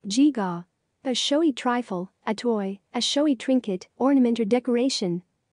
Geegaw. A showy trifle, a toy, a showy trinket, ornament or decoration.